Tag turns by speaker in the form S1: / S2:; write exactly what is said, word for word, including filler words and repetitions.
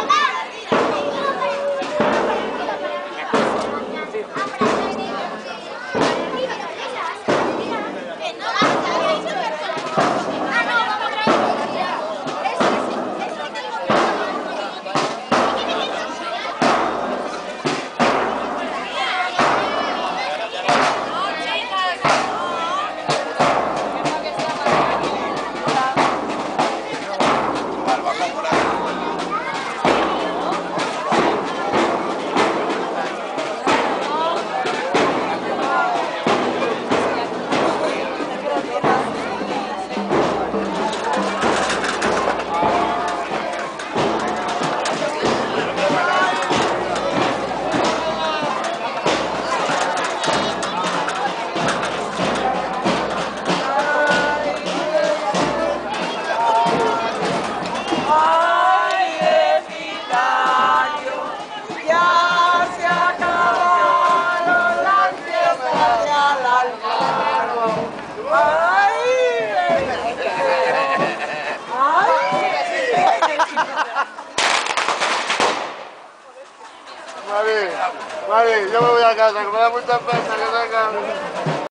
S1: Mari, Mari, yo me voy a casa, que me da mucha pena que tenga...